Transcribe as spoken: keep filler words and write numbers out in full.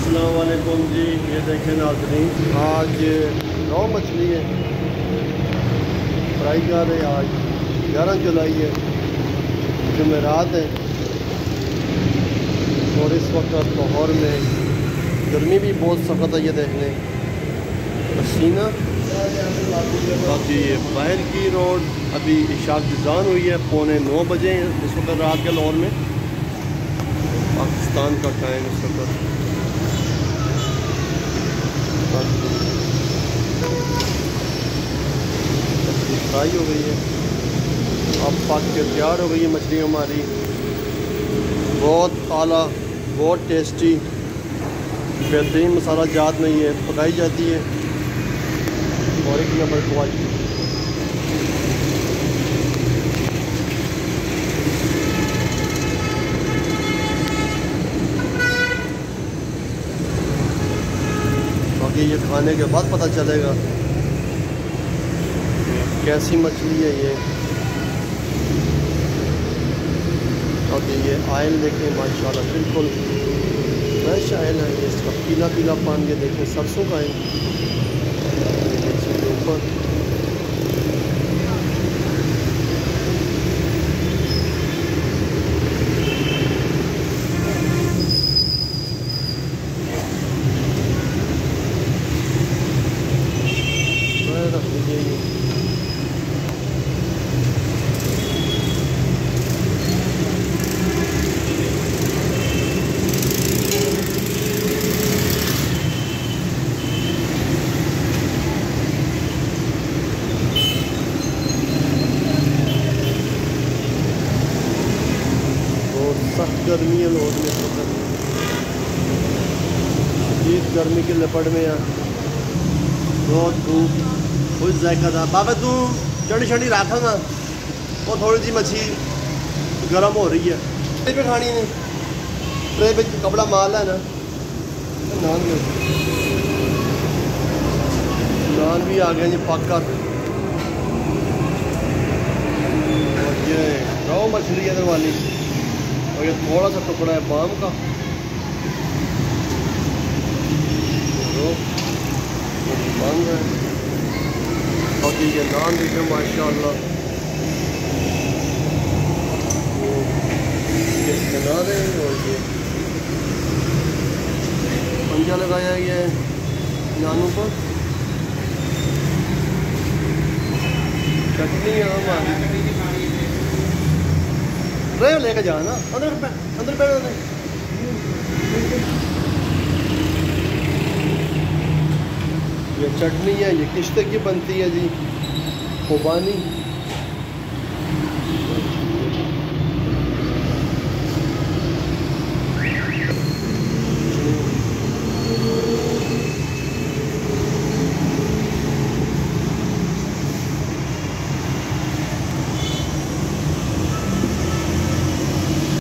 अस्सलाम वालेकुम जी। ये देखें नाज़रीन, आज नौ मछली है फ्राई कर रहे। आज ग्यारह जुलाई है, जुमेरात है और इस वक्त लाहौर में गर्मी भी बहुत सख्त है। ये देखने पसीना। बाकी ये बाहर की रोड अभी इशाक ज़ान हुई है, पौने नौ बजे इस वक्त रात के लाहौर में, पाकिस्तान का टाइम इस वक्त। फ्राई हो गई है, अब पक के तैयार हो गई है मछली हमारी। बहुत आला, बहुत टेस्टी, बेहतरीन मसाला जात नहीं है, पकाई जाती है और एक नंबर क्वालिटी। बाकी ये खाने के बाद पता चलेगा कैसी मछली है ये। और ये आयल देखें माशाल्लाह, बिल्कुल फ्रेश आयल है ये। इसका पीला पीला पान ये देखें, सरसों का है इसके ऊपर। रख दीजिए ये। सख्त गर्मी है लोग में, शदीद गर्मी की लपट में यार, बहुत धूप, कुछ जायका था। बाबा तू चढ़ी चढ़ी रखा ना, वो थोड़ी सी मच्छी गर्म हो रही है। ट्रे पे खानी है, ट्रे पे कपड़ा माल है ना। नान में नान भी आ गया जी पक कर। और ये रौ मछली है इधर वाली, और ये थोड़ा सा टुकड़ा है बाम का। बंद है। और ये नान देखें माशाल्लाह, बना रहे हैं। और ये पंजा लगाया ये नानों पर। चटनी है हमारी, ड्राइव लेके जाना अंदर पे, अंदर पे। ये चटनी है, ये किश्ते की बनती है जी, खुबानी।